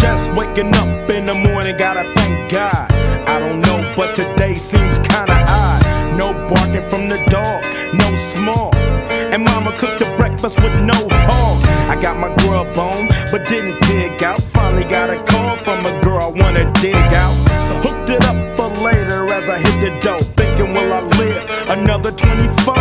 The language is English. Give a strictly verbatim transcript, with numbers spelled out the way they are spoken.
Just waking up in the morning, gotta thank God. I don't know, but today seems kinda odd. No barking from the dog, no small. And mama cooked the breakfast with no hog. I got my grub on, but didn't dig out. Finally got a call from a girl I wanna dig out. So hooked it up for later as I hit the dope. Thinking, will I live another twenty-four?